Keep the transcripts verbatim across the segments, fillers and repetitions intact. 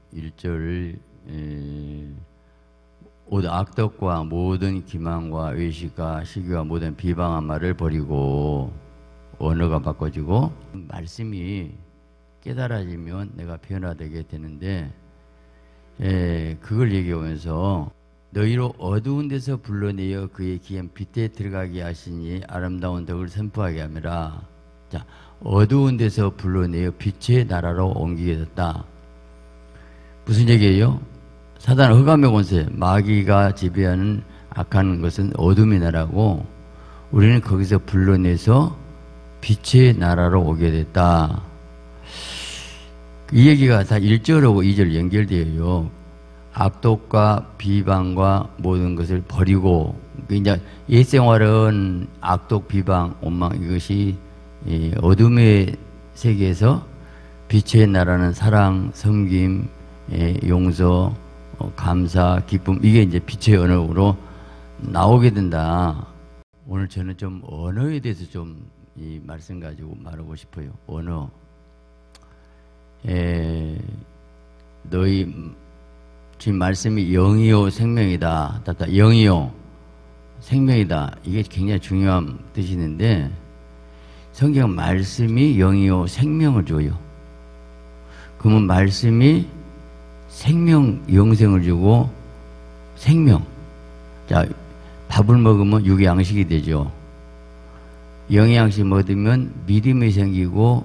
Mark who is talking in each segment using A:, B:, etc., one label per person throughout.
A: 일 절을 모든 악덕과 모든 기만과 외식과 시기와 모든 비방한 말을 버리고 언어가 바꿔지고 말씀이 깨달아지면 내가 변화되게 되는데 에, 그걸 얘기하면서 너희로 어두운 데서 불러내어 그의 기한 빛에 들어가게 하시니 아름다운 덕을 선포하게 함이라. 자, 어두운 데서 불러내어 빛의 나라로 옮기게 됐다. 무슨 얘기예요? 사단은 흑암의 권세, 마귀가 지배하는 악한 것은 어둠의 나라고 우리는 거기서 불러내서 빛의 나라로 오게 됐다. 이 얘기가 다 일 절하고 이 절 연결되어요. 악독과 비방과 모든 것을 버리고, 이제 옛 생활은 악독, 비방, 원망 이것이 어둠의 세계에서 빛의 나라는 사랑, 섬김, 용서, 감사, 기쁨, 이게 이제 빛의 언어로 나오게 된다. 오늘 저는 좀 언어에 대해서 좀 이 말씀 가지고 말하고 싶어요. 언어. 에, 너희 지금 말씀이 영이요 생명이다. 따따 영이요 생명이다. 이게 굉장히 중요한 뜻이는데 성경 말씀이 영이요 생명을 줘요. 그러면 말씀이 생명, 영생을 주고 생명. 자, 밥을 먹으면 육의 양식이 되죠. 영의 양식 먹으면 믿음이 생기고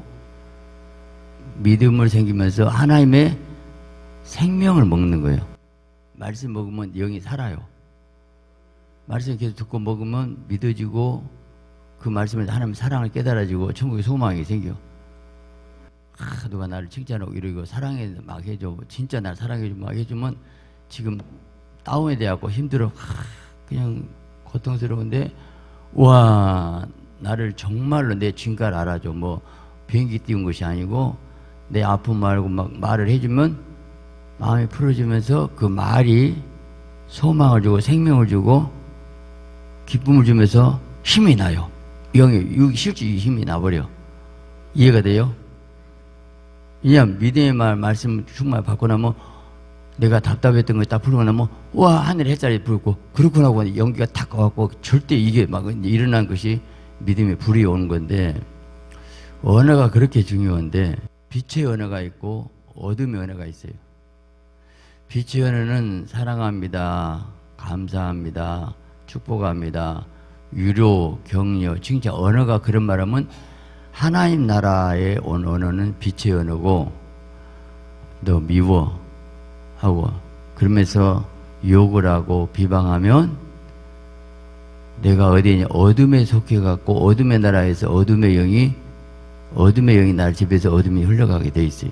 A: 믿음을 생기면서 하나님의 생명을 먹는 거예요. 말씀 먹으면 영이 살아요. 말씀 계속 듣고 먹으면 믿어지고 그 말씀에 하나님의 사랑을 깨달아지고 천국의 소망이 생겨. 아, 누가 나를 칭찬하고 이러고 사랑해 막 해줘. 진짜 날 사랑해줘 막 해주면 지금 다운이 돼갖고 힘들어. 아, 그냥 고통스러운데 와 나를 정말로 내 진가를 알아줘. 뭐 비행기 띄운 것이 아니고 내 아픔 말고 막 말을 해주면 마음이 풀어지면서 그 말이 소망을 주고 생명을 주고 기쁨을 주면서 힘이 나요. 영이 실제 힘이 나버려. 이해가 돼요? 왜냐하면 믿음의 말, 말씀 충만히 받고 나면 내가 답답했던 거 다 풀고 나면 와 하늘 햇살이 불고 그렇구나 하고 연기가 탁 가갖고 절대 이게 막 일어난 것이 믿음의 불이 오는 건데 언어가 그렇게 중요한데 빛의 언어가 있고 어둠의 언어가 있어요. 빛의 언어는 사랑합니다. 감사합니다. 축복합니다. 위로, 격려, 칭찬. 언어가 그런 말하면 하나님 나라의 언어는 빛의 언어고 너 미워 하고 그러면서 욕을 하고 비방하면 내가 어디에 어둠에 속해갖고 어둠의 나라에서 어둠의 영이 어둠의 영이 날 집에서 어둠이 흘러가게 돼 있어요.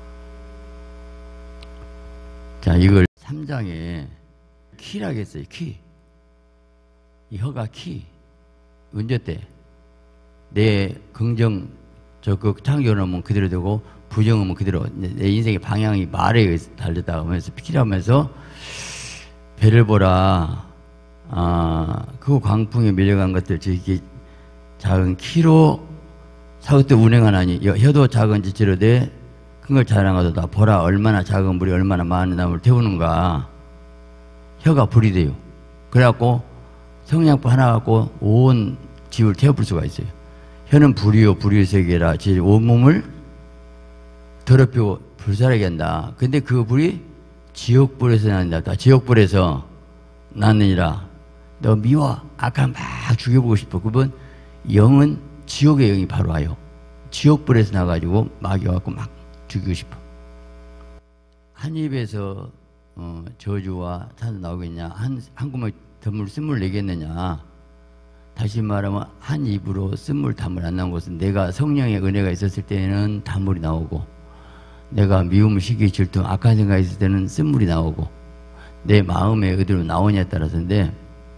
A: 자, 이걸 삼 장에 키라고 했어요. 키. 이 혀가 키. 언제 때? 내 긍정, 적극, 창조하면 그대로 되고 부정하면 그대로 내 인생의 방향이 말에 달렸다 하면서 키라면서 배를 보라. 아, 그 광풍에 밀려간 것들 저기 작은 키로 사극도 운행하나니 혀도 작은 지체로되 큰 걸 자랑하도다. 보라 얼마나 작은 불이 얼마나 많은 나무를 태우는가. 혀가 불이 돼요. 그래갖고 성냥불 하나 갖고 온 집을 태워볼 수가 있어요. 혀는 불이요 불의 세계라. 제 온몸을 더럽히고 불살하게 한다. 근데 그 불이 지옥불에서 난다. 지옥불에서 났느니라. 너 미워 악한 막 죽여보고 싶어. 그분 영은 지옥의 영이 바로 와요. 지옥불에서 나가지고 막 와갖고 막 죽이고 싶어. 한 입에서 어, 저주와 탄 나오겠냐? 한, 한 구멍 덤을 쓴물 내겠느냐? 다시 말하면 한 입으로 쓴물 단물 안 나온 것은 내가 성령의 은혜가 있었을 때는 단물이 나오고 내가 미움, 시기, 질투, 악한 생각이 있을 때는 쓴물이 나오고 내 마음에 어디로 나오냐에 따라서인데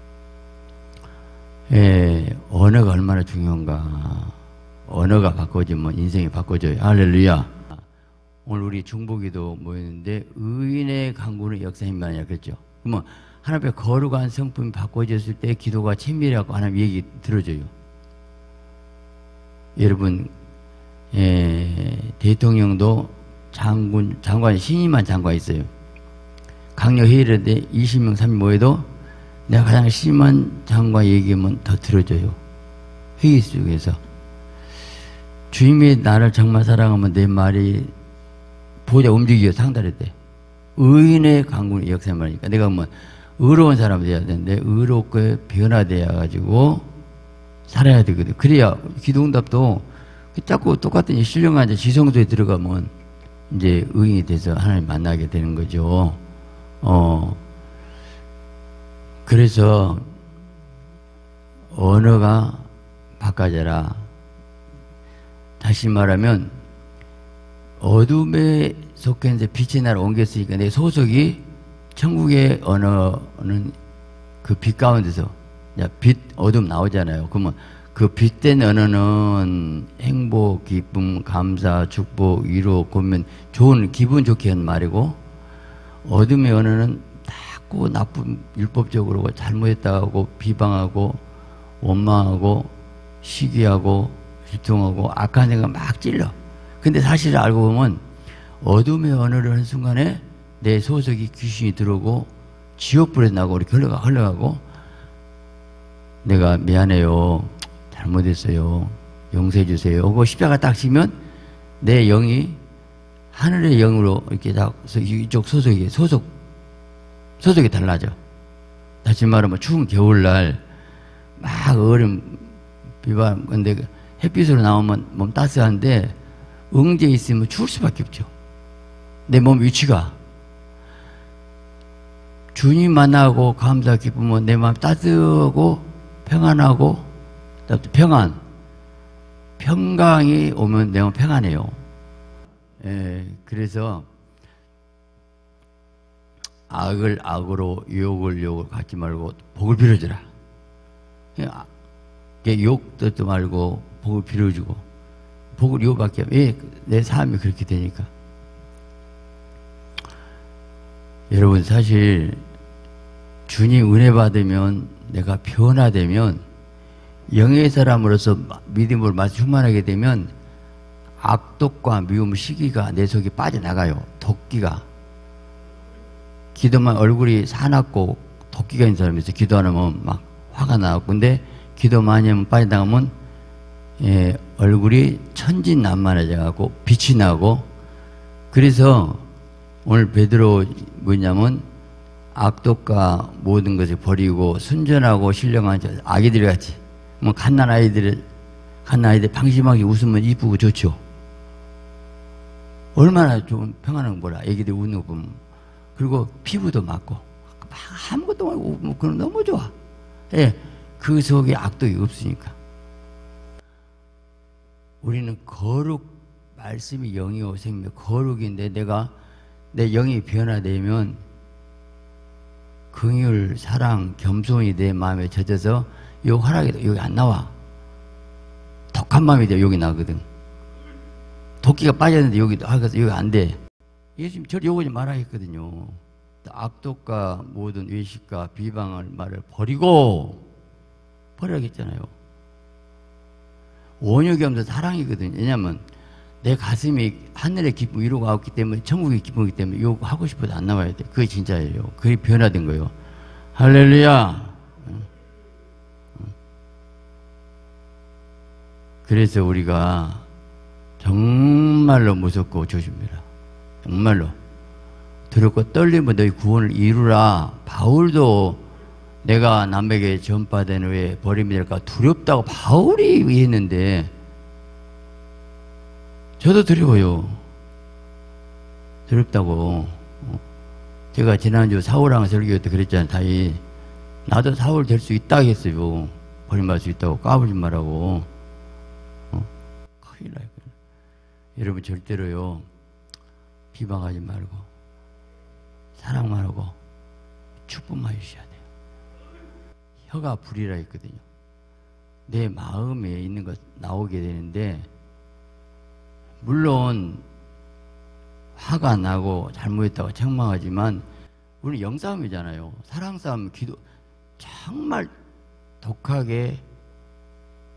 A: 예, 언어가 얼마나 중요한가. 언어가 바꿔지면 인생이 바꿔져요. 할렐루야. 오늘 우리 중보기도 모였는데 의인의 강구는 역사입니다. 그랬죠. 그러면 하나님 앞에 거룩한 성품이 바꿔졌을 때 기도가 친밀하고 하나님 얘기 들어줘요. 여러분 예, 대통령도 장군, 장관, 신임한 장관이 있어요. 강력 회의를 하는데 이십 명, 삼십 명 모여도 내가 가장 심한 장관 얘기하면 더 들어줘요. 회의 속에서. 주님이 나를 정말 사랑하면 내 말이 보자 움직이고 상달했대. 의인의 강군의 역사를 말하니까 내가 뭐 의로운 사람이 돼야 되는데 의롭게 변화돼야 가지고 살아야 되거든. 그래야 기도응답도 자꾸 똑같은 신령한 이제 지성소에 들어가면 이제 의인이 돼서 하나님 만나게 되는 거죠. 어, 그래서 언어가 바꿔져라. 다시 말하면 어둠에 속해서 빛의 나라 옮겼으니까 내 소속이 천국의 언어는 그 빛 가운데서 빛, 어둠 나오잖아요. 그러면 그 빛된 언어는 행복, 기쁨, 감사, 축복, 위로, 고민, 좋은, 기분 좋게 하는 말이고, 어둠의 언어는 자꾸 나쁜, 율법적으로 잘못했다고 비방하고, 원망하고, 시기하고, 질투하고, 악한 생각 막 찔러. 근데 사실을 알고 보면, 어둠의 언어를 하는 순간에 내 소속이 귀신이 들어오고, 지옥불에 나고, 이렇게 흘러가, 흘러가고, 내가 미안해요. 잘못했어요. 용서해 주세요. 그거 십자가 딱 치면 내 영이 하늘의 영으로 이렇게 딱 이쪽 소속이 소속 소속이 달라져. 다시 말하면 추운 겨울날 막 얼음 비바람 근데 햇빛으로 나오면 몸 따스한데 응제 있으면 추울 수밖에 없죠. 내 몸 위치가 주님 만나고 감사 기쁘면 내 마음 따뜻하고 평안하고 평안, 평강이 오면 내 마음 평안해요. 예, 그래서 악을 악으로 욕을 욕을 갖지 말고 복을 빌어주라. 욕 듣지 말고 복을 빌어주고 복을 이거밖에 없. 예, 내 삶이 그렇게 되니까. 여러분 사실 주님 은혜 받으면 내가 변화되면 영의 사람으로서 믿음을 많이 충만하게 되면 악독과 미움, 시기가 내 속에 빠져나가요. 도끼가. 기도만 얼굴이 사납고 도끼가 있는 사람이 있어요. 기도 안 하면 막 화가 나고. 근데 기도 많이 하면 빠져나가면 예, 얼굴이 천진난만해져가고 빛이 나고. 그래서 오늘 베드로 뭐냐면 악독과 모든 것을 버리고 순전하고 신령한 아기들 같이 뭐 갓난 아이들 갓난 아이들 방심하게 웃으면 이쁘고 좋죠. 얼마나 좋은 평안한 거라. 애기들 웃는 거 보면. 그리고 피부도 맞고 아무것도 말고 뭐 그럼 너무 좋아. 예, 그 속에 악독이 없으니까. 우리는 거룩 말씀이 영이요 생명 거룩인데 내가 내 영이 변화되면 긍휼, 사랑, 겸손이 내 마음에 젖어서 요 화락이 여기 안 나와. 독한 마음이 돼 여기 나거든. 도끼가 빠졌는데 여기 여기 안 돼. 예수님 저를 요거지 말아 했거든요. 악독과 모든 외식과 비방을 말을 버리고 버리라고 했잖아요. 원욕이 없는 사랑이거든요. 왜냐면 내 가슴이 하늘의 기쁨 위로가 없기 때문에 천국의 기쁨이기 때문에 요거 하고 싶어도 안 나와야 돼. 그게 진짜예요. 그게 변화된 거예요. 할렐루야. 그래서 우리가 정말로 무섭고 조심해라. 정말로 두렵고 떨리면 너희 구원을 이루라. 바울도 내가 남에게 전파된 후에 버림이 될까 두렵다고 바울이 했는데 저도 두려워요. 두렵다고. 제가 지난주 사울왕 설교할 때 그랬잖아요. 다이 나도 사울 될 수 있다 했어요. 버림받을 수 있다고 까불지 말라고. 어? 큰일 나요. 여러분 절대로요 비방하지 말고 사랑만 하고 축복만 해주셔야 돼요. 혀가 불이라 했거든요. 내 마음에 있는 것 나오게 되는데 물론 화가 나고 잘못했다고 책망하지만 우리 영싸움이잖아요. 사랑싸움, 기도 정말 독하게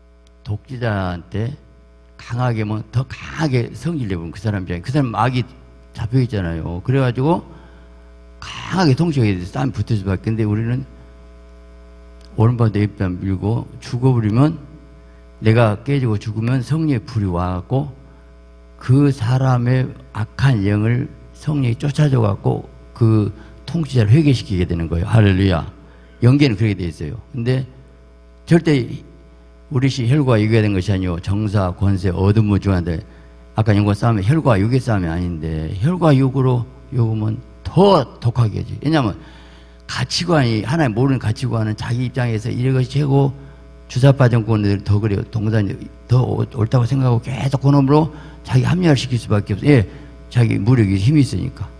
A: 독지자한테 강하게 뭐 더 강하게 성질 내보면 그 사람 입장에 그 사람 악이 잡혀 있잖아요. 그래가지고 강하게 통치하게 돼서 싸움이 붙을 수밖에. 근데 우리는 오른발 내입단 밀고 죽어버리면, 내가 깨지고 죽으면 성령의 불이 와갖고 그 사람의 악한 영을 성령이 쫓아줘갖고 그 통치자를 회개시키게 되는 거예요. 할렐루야. 영계는 그렇게 돼 있어요. 근데 절대 우리 시 혈과 육에 된 것이 아니요 정사, 권세, 어둠을 중한데, 아까 영과 싸움이 혈과 육의 싸움이 아닌데 혈과 육으로 욕으면 더 독하게 하지. 왜냐하면 가치관이, 하나님 모르는 가치관은 자기 입장에서 이것이 최고, 주사파 정권들 더 그래요. 동산이 더 옳다고 생각하고 계속 그놈으로 자기 합리화를 시킬 수밖에 없어요. 예, 자기 무력이 힘이 있으니까.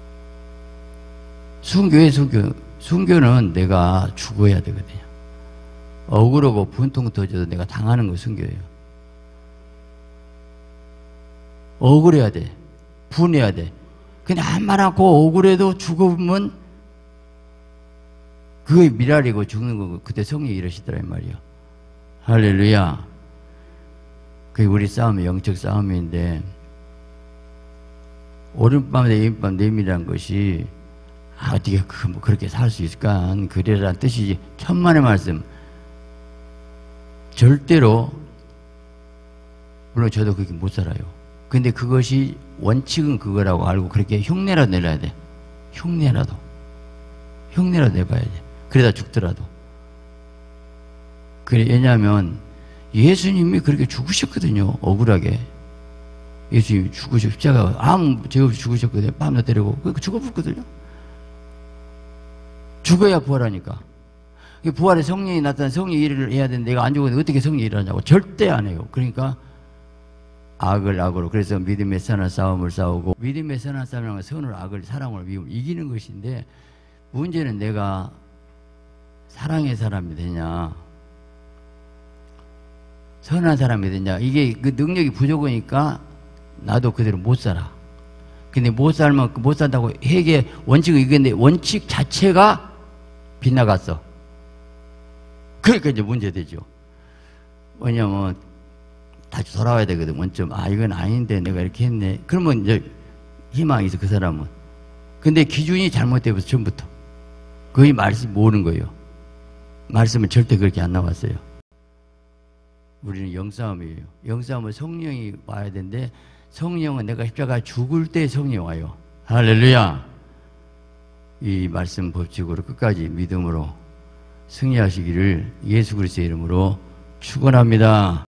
A: 순교의 순교. 순교는 내가 죽어야 되거든요. 억울하고 분통 터져도 내가 당하는 거 순교예요. 억울해야 돼. 분해야 돼. 근데 한 말 않고 억울해도 죽으면 그게 미랄이고 죽는 거고, 그때 성령이 이러시더라 이 말이요. 할렐루야. 그게 우리 싸움이 영적 싸움인데, 오른밤 내일밤 내밀이란 것이 아, 어떻게 그, 뭐 그렇게 살 수 있을까? 그래라는 뜻이지. 천만의 말씀. 절대로, 물론 저도 그렇게 못 살아요. 근데 그것이 원칙은 그거라고 알고 그렇게 흉내라도 내려야 돼. 흉내라도. 흉내라도 내봐야 돼. 그러다 죽더라도. 그래, 왜냐하면 예수님이 그렇게 죽으셨거든요. 억울하게. 예수님이 죽으셨, 십자가 아무 죄 없이 죽으셨거든요. 밤낮 때리고. 그러니까 죽어버렸거든요. 죽어야 부활하니까. 부활에 성령이 나타난 성령 일을 해야 되는데 내가 안 죽었는데 어떻게 성령 일을 하냐고. 절대 안 해요. 그러니까 악을 악으로. 그래서 믿음의 선한 싸움을 싸우고, 믿음의 선한 싸움이란 건 선을 악을 사랑을 미움을 이기는 것인데, 문제는 내가 사랑의 사람이 되냐 선한 사람이 되냐. 이게 그 능력이 부족하니까 나도 그대로 못 살아. 근데 못 살면 못 산다고 회개 원칙을 이겼는데 원칙 자체가 빗나갔어. 그러니까 이제 문제되죠. 왜냐면 다시 돌아와야 되거든. 원점. 아, 이건 아닌데 내가 이렇게 했네. 그러면 이제 희망이 있어, 그 사람은. 근데 기준이 잘못되어서 처음부터 거의 말씀 모르는 거예요. 말씀은 절대 그렇게 안 나왔어요. 우리는 영싸움이에요. 영싸움은 성령이 와야 되는데, 성령은 내가 십자가 죽을 때 성령이 와요. 할렐루야. 이 말씀 법칙으로 끝까지 믿음으로 승리하시기를 예수 그리스도의 이름으로 축원합니다.